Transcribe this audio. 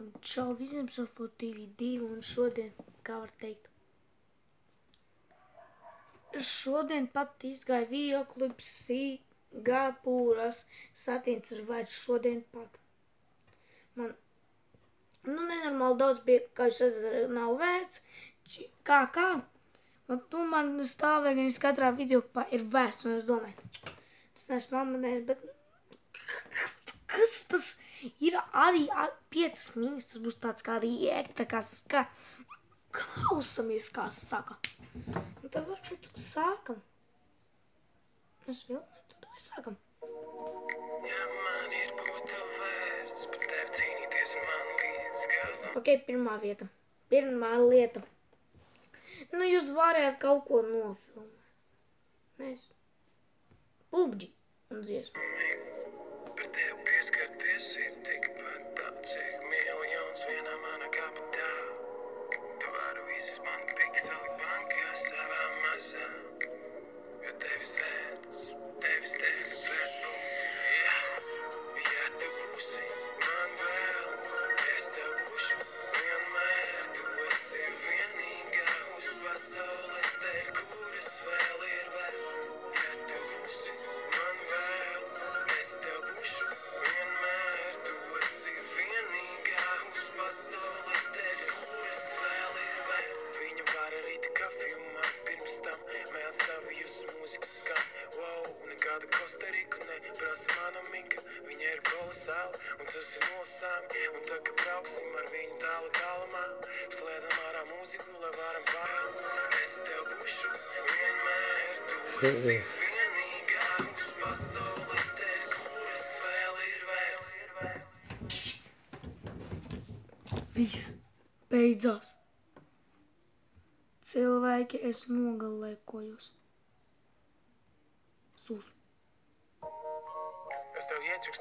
Čau visiem Surfot TV2 un šodien, kā var teikt, šodien pat izgāja videoklips Singapūras satiens ar vairs šodien pat. Man, nenormāli daudz bija, kā jūs redzat, nav vērts, kā, un man stāvēja gan katrā videoklipā ir vērts, un es domāju, tas neesmu amanējis, bet kas tas ir arī 5 minūtes, tas būs tāds kā riekta, kā klausamies, kā saka. Un tad varbūt sākam. Es filmēju, tad vai sākam. Ja man ir būtu vērts, par tevi cīnīties man līdz galam. Ok, pirmā lieta. Jūs varētu kaut ko nofilmēt. Nes. PUBG un dziesmu. Par tevi pieskarties ir tikpat tāds, cik miljons vienā mana kabatā. Tu vari visus man pikseli bankā savā mazā. Jo tevis vērts būt. Ja tu būsi man vēl, es tev būšu vienmēr. Tu esi vienīgā uz pasaules dēļ, kuras vēl ir vērts. Ja tu būsi man vēl, es tev būšu vienmēr. Tu esi vienīgā uz pasaules dēļ, kuras vēl ir vērts. Viņa var arī te kafiju man pirms tam, mēl savu jūsu mūzikas skan. Wow, nekāda Kostariku neprasa mana minka, viņa ir kolosāla, un tas ir nolasāmi. Un tā, ka brauksim ar viņu tālu tālumā, slēdzam ārā mūziku, lai varam pār. Es tev būšu vienmēr, tu esi vienīgā uz pasaules dēļ, kuras vēl ir vērts. Viss beidzās. Cilvēki, es nogalēkojos. Sūs.